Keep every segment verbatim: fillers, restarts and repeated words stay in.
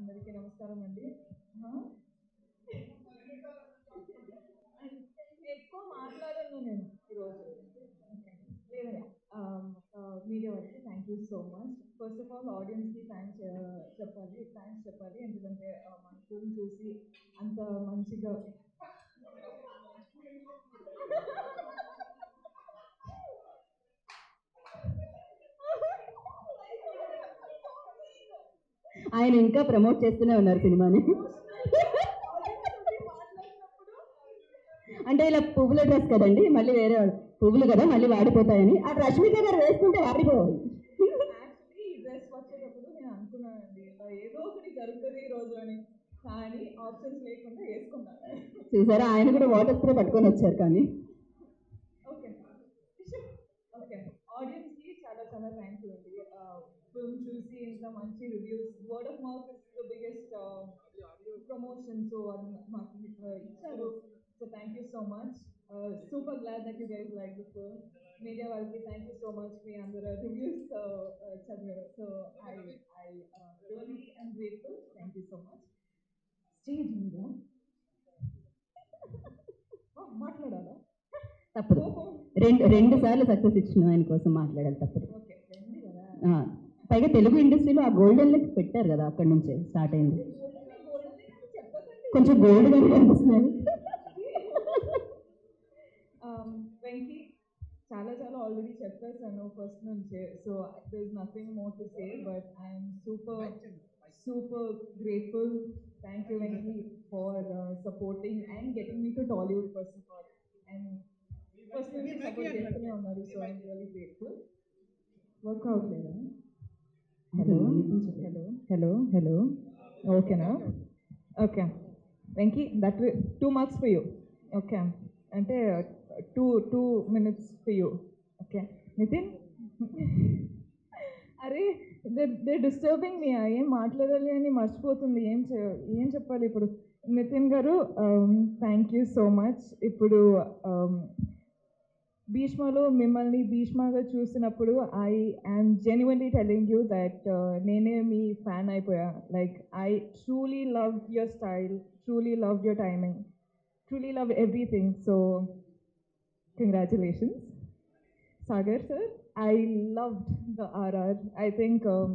అందరికీ నమస్కారం అండి. ఎక్కువ మాట్లాడను నేను ఈరోజు. లేదా మీడియా వాళ్ళకి thank you so much. First of all ఆడియన్స్కి థ్యాంక్స్ చెప్పాలి థ్యాంక్స్ చెప్పాలి ఎందుకంటే మన ఫిల్మ్ చూసి అంత మంచిగా ఆయన ఇంకా ప్రమోట్ చేస్తూనే ఉన్నారు సినిమాని. అంటే ఇలా పువ్వుల డ్రెస్ కదండి, మళ్ళీ వేరే పువ్వులు కదా మళ్ళీ వాడిపోతాయని. ఆ రష్మిక గారు వేసుకుంటే వాడిపోవాలి. ఈ డ్రెస్ వచ్చేటప్పుడు నేను అనుకున్నానండి ఏదో ఒకటి జరుగుతుంది ఈ రోజు అని, కానీ ఆప్షన్స్ లేకుండా వేసుకున్నాను. చూసారా, ఆయన కూడా వాటర్ స్ప్రే పట్టుకొని వచ్చారు. కానీ ఓకే ఓకే ఆడియన్స్కి చాలా చాలా థ్యాంక్ యూ అండి. ఫిల్మ్ చూసి ఇంత మంచి reviews, word of mouth is the biggest promotion. So అది మాకు ఇచ్చారు. So thank you so much. Super glad that you guys like the film. Media వాళ్ళకి థ్యాంక్ యూ సో మచ్. మీ అందరూ రివ్యూస్ చదివారు. So I I really I'm grateful. Thank you so much. Stage మీద మాట్లాడాలా? తప్పదు. రెండు రెండు సార్లు సక్సెస్ ఇచ్చిన ఆయన కోసం మాట్లాడాలి, తప్పదు. పైగా తెలుగు ఇండస్ట్రీలో ఆ గోల్డెన్ లెక్ పెట్టారు కదా, అక్కడి నుంచే స్టార్ట్ అయింది. కొంచెం గోల్డ్ గా కనిపిస్తున్నారు. వెంకీ చాలా చాలా ఆల్రెడీ చెప్పేసాను ఫస్ట్ నుంచే. So there is nothing more to say, but I'm super super grateful. Thank you Venky for supporting and getting me to Tollywood first of all. And first నుంచి సపోర్ట్ చేస్తూనే ఉన్నారు. So I'm really grateful. Work అవ్వట్లేదా? Hello hello hello hello ఓకేనా? Okay Venky, that two marks for you. Okay అంటే two two minutes for you. Okay Nitin, అరే దే they disturbing మీ. ఏం మాట్లాడాలి అని మర్చిపోతుంది. ఏం ఏం చెప్పాలి ఇప్పుడు? నితిన్ గారు థ్యాంక్ యూ సో మచ్. ఇప్పుడు భీష్మలో మిమ్మల్ని భీష్మగా చూసినప్పుడు I am genuinely telling you that నేనే మీ ఫ్యాన్ అయిపోయా. Like I truly love your style, truly love your timing, truly love everything. So congratulations. Sagar sir, I loved the R R. I think um,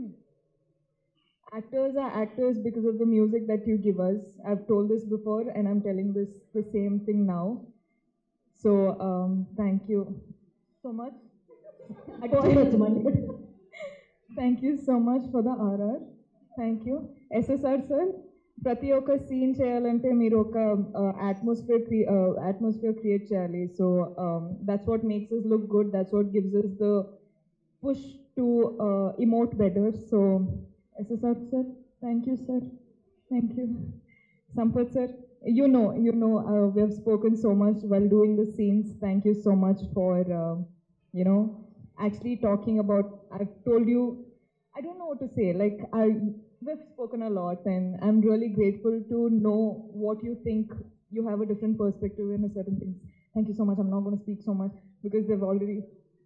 actors are actors because of the music that you give us. I've told this before and I'm telling this the same thing now. So um, thank you so much. Thank you so much for the R R. Thank you. S S R sir, ప్రతి ఒక్క scene చేయాలంటే మీరు ఒక atmosphere atmosphere create చేయాలి. So that's what makes us look good. That's what gives us the push to uh, emote better. So S S R sir, thank you sir. Thank you. Sampath sir, you know, you know, uh, we have spoken so much while doing the scenes. Thank you so much for, uh, you know, actually talking about, I've told you, I don't know what to say. Like, I, we've spoken a lot and I'm really grateful to know what you think. You have a different perspective in a certain things. Thank you so much. I'm not going to speak so much because they've already...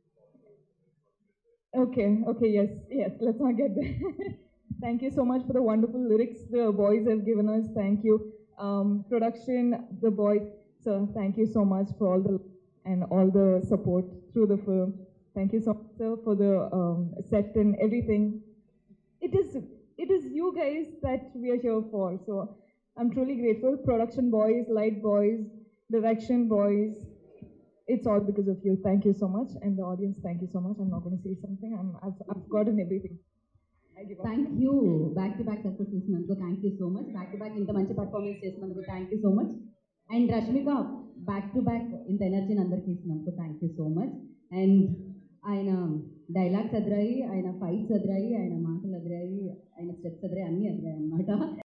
Okay, okay, yes, yes, let's not get there. Thank you so much for the wonderful lyrics the boys have given us. Thank you. Um, production, the boys, sir, thank you so much for all the and all the support through the film. Thank you so much, sir, for the um, set and everything. It is it is you guys that we are here for. So I'm truly grateful. Production boys, light boys, direction boys, it's all because of you. Thank you so much. And the audience, thank you so much. I'm not going to say something. I'm, I've, I've gotten everything. Thank you. Back to back success చేసినందుకు thank you so much. Back to back ఇంత మంచి performance చేసినందుకు thank you so much. And Rashmika back to back ఇంత ఎనర్జీని అందరికీ ఇచ్చినందుకు thank you so much. And ఆయన dialogues ఎదురాయి, ఆయన ఫైట్స్ ఎదురాయి, ఆయన మాటలు ఎదురాయి, ఆయన స్టెప్స్ ఎదురాయి, అన్నీ ఎదురాయి అన్నమాట.